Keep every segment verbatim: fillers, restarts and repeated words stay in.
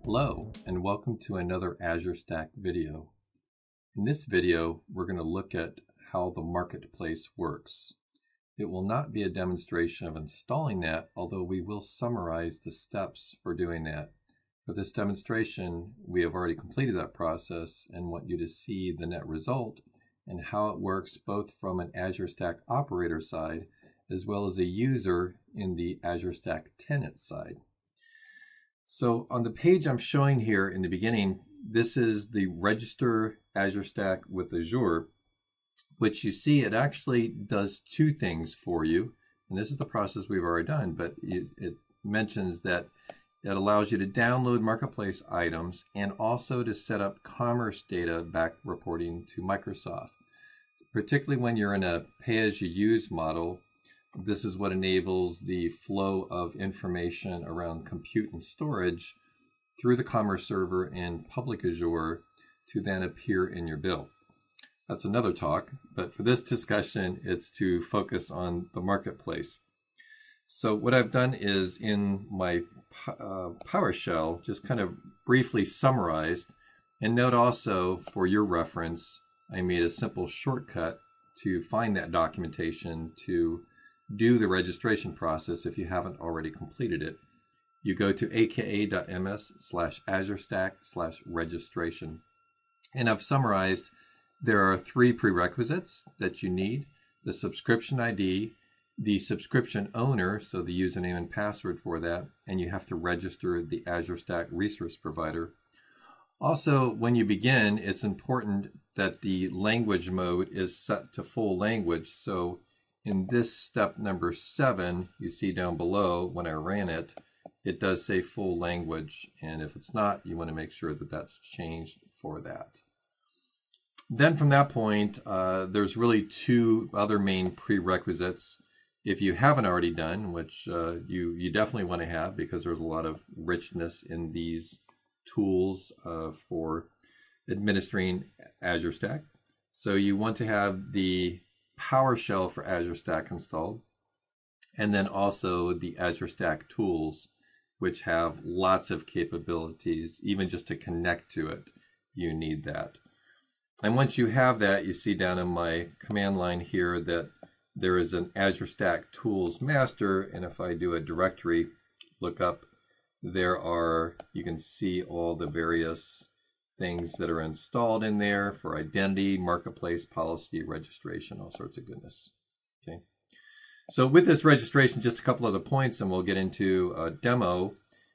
Hello, and welcome to another Azure Stack video. In this video, we're going to look at how the marketplace works. It will not be a demonstration of installing that, although we will summarize the steps for doing that. For this demonstration, we have already completed that process and want you to see the net result and how it works both from an Azure Stack operator side as well as a user in the Azure Stack tenant side. So on the page I'm showing here in the beginning, this is the register Azure Stack with Azure, which you see it actually does two things for you. And this is the process we've already done, but it, it mentions that it allows you to download marketplace items and also to set up commerce data back reporting to Microsoft. Particularly when you're in a pay-as-you-use model, this is what enables the flow of information around compute and storage through the Commerce Server and public Azure to then appear in your bill. That's another talk, but for this discussion, it's to focus on the marketplace. So what I've done is in my uh, PowerShell, just kind of briefly summarized, and note also for your reference, I made a simple shortcut to find that documentation to do the registration process if you haven't already completed it. You go to aka.ms slash Azure Stack slash registration. And I've summarized there are three prerequisites that you need: the subscription I D, the subscription owner, so the username and password for that, and you have to register the Azure Stack resource provider. Also, when you begin, it's important that the language mode is set to full language. So in this step number seven, you see down below when I ran it, it does say full language. And if it's not, you want to make sure that that's changed for that. Then from that point, uh, there's really two other main prerequisites. If you haven't already done, which uh, you, you definitely want to have because there's a lot of richness in these tools uh, for administering Azure Stack. So you want to have the PowerShell for Azure Stack installed, and then also the Azure Stack tools, which have lots of capabilities. Even just to connect to it, you need that. And once you have that, you see down in my command line here that there is an Azure Stack tools master, and if I do a directory lookup, there are, you can see all the various things that are installed in there for identity, marketplace, policy, registration, all sorts of goodness. Okay. So with this registration, just a couple other points, and we'll get into a demo,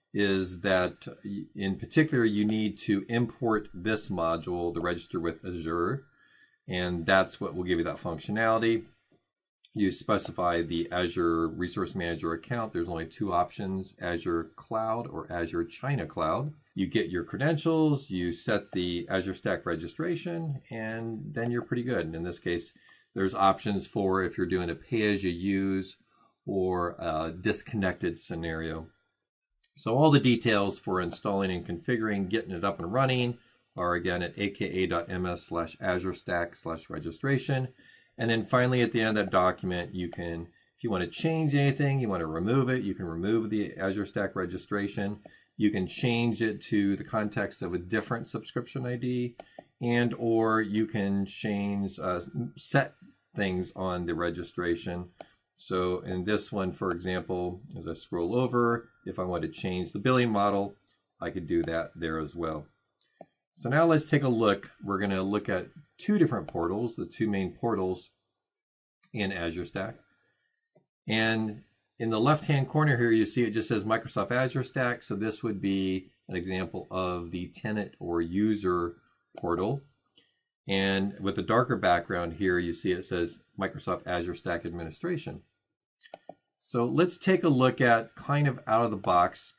is that in particular, you need to import this module, the register with Azure, and that's what will give you that functionality. You specify the Azure Resource Manager account. There's only two options, Azure Cloud or Azure China Cloud. You get your credentials, you set the Azure Stack registration, and then you're pretty good. And in this case, there's options for if you're doing a pay-as-you-use or a disconnected scenario. So all the details for installing and configuring, getting it up and running are again at aka.ms slash Azure Stack slash registration. And then finally, at the end of that document, you can, if you want to change anything, you want to remove it, you can remove the Azure Stack registration. You can change it to the context of a different subscription I D, and or you can change, uh, set things on the registration. So in this one, for example, as I scroll over, if I want to change the billing model, I could do that there as well. So now let's take a look. We're going to look at two different portals, the two main portals in Azure Stack. And in the left-hand corner here, you see it just says Microsoft Azure Stack. So this would be an example of the tenant or user portal. And with the darker background here, you see it says Microsoft Azure Stack Administration. So let's take a look at kind of out of the box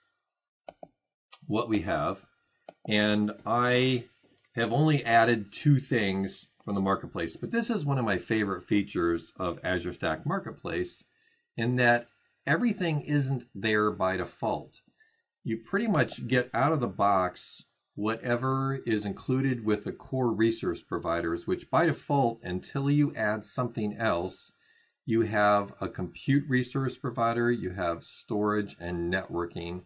what we have. And I have only added two things from the marketplace, but this is one of my favorite features of Azure Stack Marketplace in that everything isn't there by default. You pretty much get out of the box whatever is included with the core resource providers, which by default, until you add something else, you have a compute resource provider, you have storage and networking.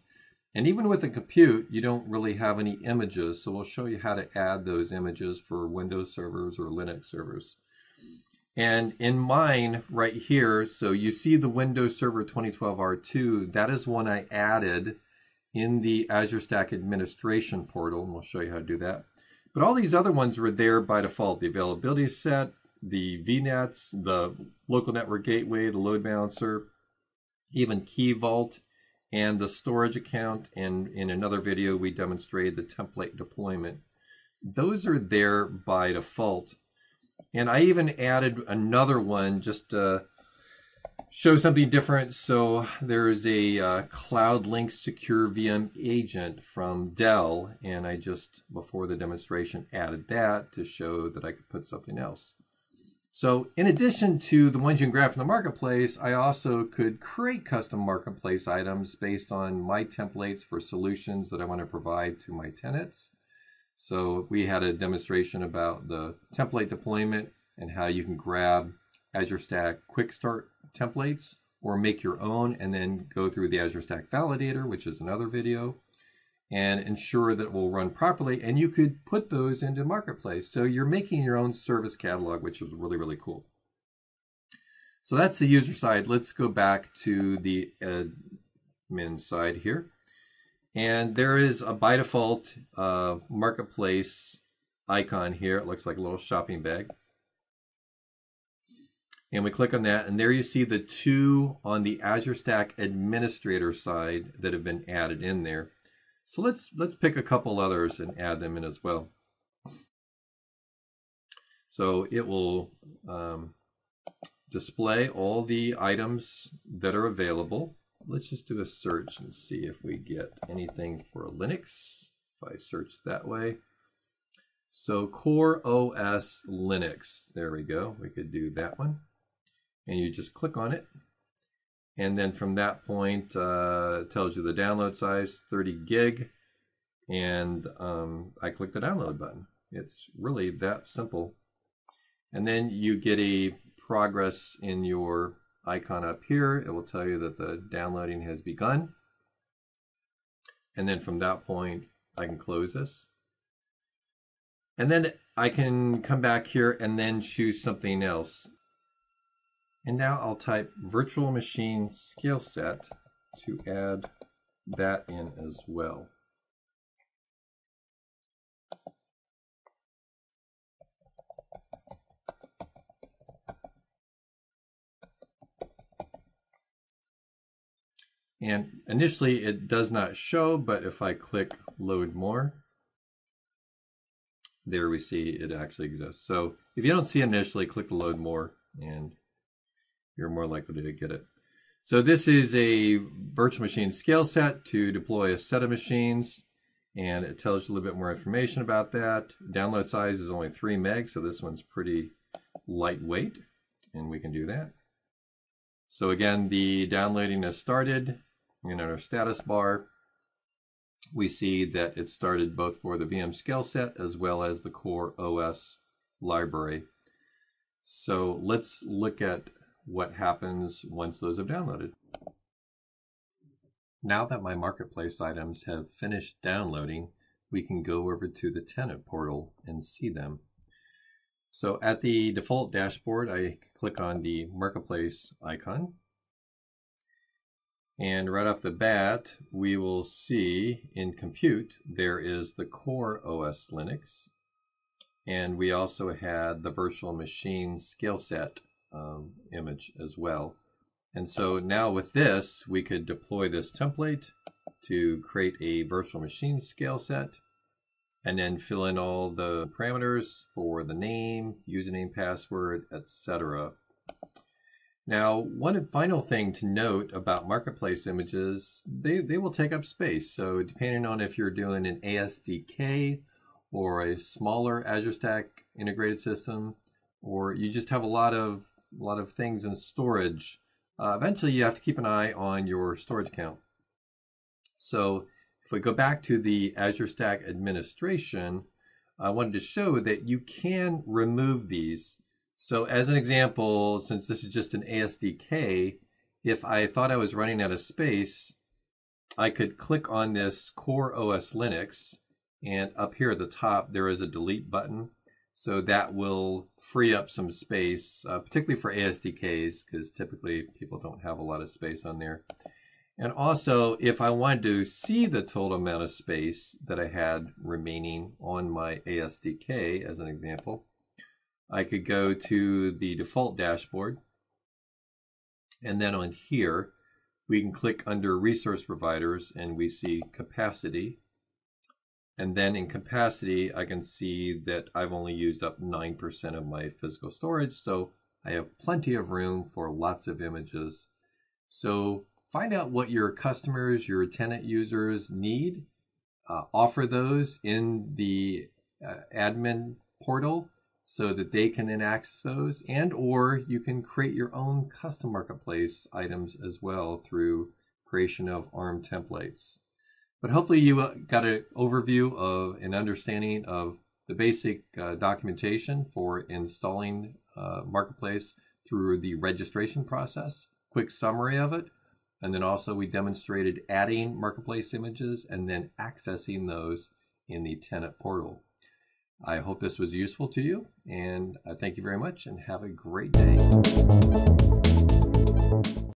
And even with the compute, you don't really have any images. So we'll show you how to add those images for Windows servers or Linux servers. And in mine right here, so you see the Windows Server twenty twelve R two, that is one I added in the Azure Stack Administration portal, and we'll show you how to do that. But all these other ones were there by default. The availability set, the V NETs, the local network gateway, the load balancer, even Key Vault, and the storage account. And in another video, we demonstrated the template deployment. Those are there by default. And I even added another one just to show something different. So there's a uh, Cloud Link Secure V M agent from Dell, and I just, before the demonstration, added that to show that I could put something else. So in addition to the ones you can grab from the marketplace, I also could create custom marketplace items based on my templates for solutions that I want to provide to my tenants. So we had a demonstration about the template deployment and how you can grab Azure Stack Quick Start templates or make your own and then go through the Azure Stack Validator, which is another video, and ensure that it will run properly. And you could put those into Marketplace. So you're making your own service catalog, which is really, really cool. So that's the user side. Let's go back to the admin side here. And there is a by default uh, marketplace icon here. It looks like a little shopping bag. And we click on that, and there you see the two on the Azure Stack Administrator side that have been added in there. So let's let's pick a couple others and add them in as well. So it will um, display all the items that are available. Let's just do a search and see if we get anything for Linux. If I search that way. So Core O S Linux, there we go. We could do that one. And you just click on it. And then from that point, uh, it tells you the download size, thirty gig. And um, I click the download button. It's really that simple. And then you get a progress in your icon up here. It will tell you that the downloading has begun. And then from that point, I can close this. And then I can come back here and then choose something else. And now I'll type virtual machine scale set to add that in as well. And initially it does not show, but if I click load more, there we see it actually exists. So if you don't see it initially, click the load more and you're more likely to get it. So this is a virtual machine scale set to deploy a set of machines, and it tells you a little bit more information about that. Download size is only three meg, so this one's pretty lightweight, and we can do that. So again, the downloading has started. And in our status bar, we see that it started both for the V M scale set as well as the Core O S library. So let's look at what happens once those have downloaded. Now that my marketplace items have finished downloading, we can go over to the tenant portal and see them. So at the default dashboard, I click on the marketplace icon. And right off the bat, we will see in compute, there is the Core O S Linux. And we also had the virtual machine scale set um, image as well. And so now with this, we could deploy this template to create a virtual machine scale set and then fill in all the parameters for the name, username, password, et cetera. Now, one final thing to note about marketplace images, they, they will take up space. So depending on if you're doing an A S D K or a smaller Azure Stack integrated system, or you just have a lot of, a lot of things in storage, uh, eventually you have to keep an eye on your storage count. So if we go back to the Azure Stack administration, I wanted to show that you can remove these. So as an example, since this is just an A S D K, if I thought I was running out of space, I could click on this Core O S Linux, and up here at the top there is a delete button. So that will free up some space, uh, particularly for A S D Ks, because typically people don't have a lot of space on there. And also, if I wanted to see the total amount of space that I had remaining on my A S D K, as an example, I could go to the default dashboard. And then on here, we can click under resource providers and we see capacity. And then in capacity, I can see that I've only used up nine percent of my physical storage. So I have plenty of room for lots of images. So find out what your customers, your tenant users need. Uh, offer those in the uh, admin portal so that they can then access those. And or you can create your own custom marketplace items as well through creation of A R M templates. But hopefully you got an overview of an understanding of the basic uh, documentation for installing uh, Marketplace through the registration process, quick summary of it, and then also we demonstrated adding Marketplace images and then accessing those in the tenant portal. I hope this was useful to you, and I thank you very much and have a great day.